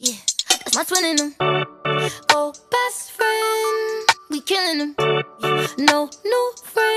Yeah, that's my twin in them. Oh, best friend, we killing them. No new friend.